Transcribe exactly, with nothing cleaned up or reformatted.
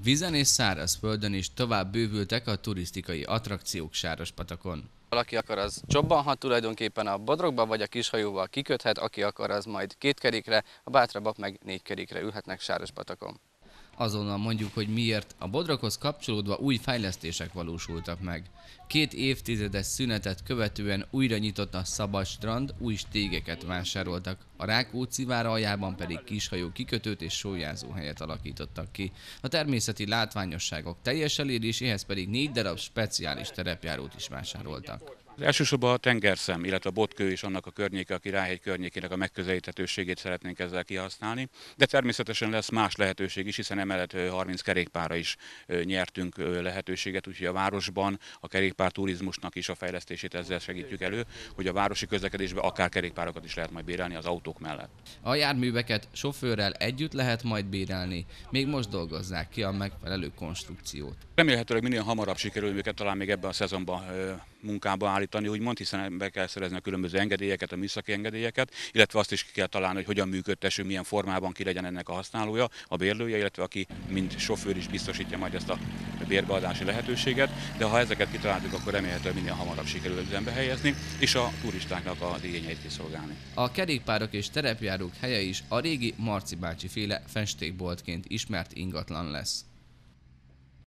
Vízen és szárazföldön is tovább bővültek a turisztikai attrakciók Sárospatakon. Valaki akar, az csobbanhat tulajdonképpen a bodrogba, vagy a kishajóval kiköthet, aki akar, az majd két kerékre, a bátrabbak meg négy kerékre ülhetnek Sárospatakon. Azonnal mondjuk, hogy miért. A Bodroghoz kapcsolódva új fejlesztések valósultak meg. Két évtizedes szünetet követően újra nyitott a szabad strand, új stégeket vásároltak, a Rákóczi vár aljában pedig kishajó kikötőt és sólyázóhelyet alakítottak ki. A természeti látványosságok teljes eléréséhez pedig négy darab speciális terepjárót is vásároltak. Elsősorban a tengerszem, illetve a Botkő és annak a környéke, a Királyhegy környékének a megközelíthetőségét szeretnénk ezzel kihasználni, de természetesen lesz más lehetőség is, hiszen emellett harminc kerékpárra is nyertünk lehetőséget, úgyhogy a városban a kerékpárturizmusnak is a fejlesztését ezzel segítjük elő, hogy a városi közlekedésben akár kerékpárokat is lehet majd bérelni az autók mellett. A járműveket sofőrrel együtt lehet majd bérelni, még most dolgozzák ki a megfelelő konstrukciót. Remélhetőleg minél hamarabb sikerül őket talán még ebben a szezonban munkába állítani, úgymond, hiszen be kell szerezni a különböző engedélyeket, a műszaki engedélyeket, illetve azt is ki kell találni, hogy hogyan működtessünk, milyen formában ki legyen ennek a használója, a bérlője, illetve aki mint sofőr is biztosítja majd ezt a bérbeadási lehetőséget, de ha ezeket kitaláltuk, akkor remélhetőleg minél hamarabb sikerül üzembe helyezni, és a turistáknak a igényeit kiszolgálni. A kerékpárok és terepjárók helye is a régi Marci bácsi féle festékboltként ismert ingatlan lesz.